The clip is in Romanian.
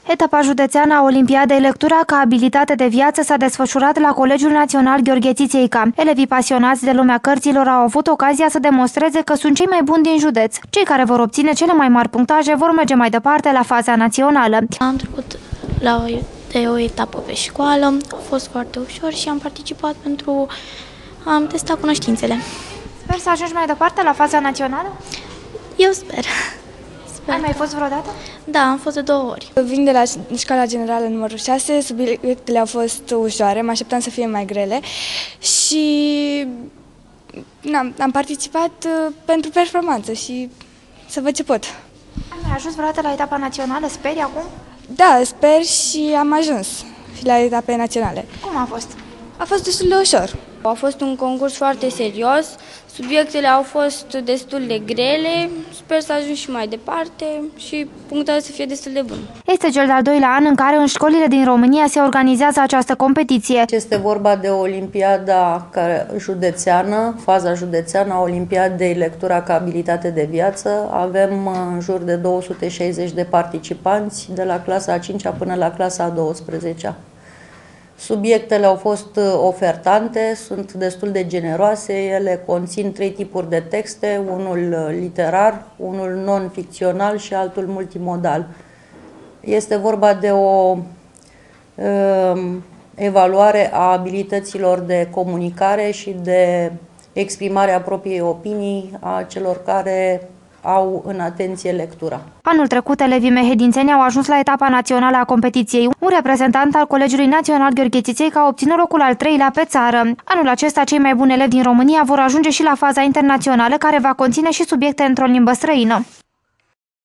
Etapa județeană a Olimpiadei Lectura ca abilitate de viață s-a desfășurat la Colegiul Național Gheorghe Țițeica. Elevii pasionați de lumea cărților au avut ocazia să demonstreze că sunt cei mai buni din județ. Cei care vor obține cele mai mari punctaje vor merge mai departe la faza națională. Am trecut de o etapă pe școală, a fost foarte ușor și am participat pentru a testa cunoștințele. Sper să ajungi mai departe la faza națională? Eu sper. Ai mai fost vreodată? Da, am fost de 2 ori. Vin de la școala generală numărul 6, subiectele au fost ușoare, mă așteptam să fie mai grele și am participat pentru performanță și să văd ce pot. Ai mai ajuns vreodată la etapa națională? Speri acum? Da, sper și am ajuns și la etape naționale. Cum a fost? A fost destul de ușor. A fost un concurs foarte serios, subiectele au fost destul de grele, sper să ajung și mai departe și punctele să fie destul de bune. Este cel de-al doilea an în care în școlile din România se organizează această competiție. Este vorba de Olimpiada județeană, faza județeană a Olimpiadei Lectura ca abilitate de viață. Avem în jur de 260 de participanți de la clasa a 5-a până la clasa a 12-a. Subiectele au fost ofertante, sunt destul de generoase, ele conțin 3 tipuri de texte, unul literar, unul non-ficțional și altul multimodal. Este vorba de o evaluare a abilităților de comunicare și de exprimare a propriei opinii a celor care au în atenție lectura. Anul trecut, elevii mehedințeni au ajuns la etapa națională a competiției. Un reprezentant al Colegiului Național Gheorghe Țițeica a obținut locul al 3-lea pe țară. Anul acesta, cei mai buni elevi din România vor ajunge și la faza internațională, care va conține și subiecte într-o limbă străină.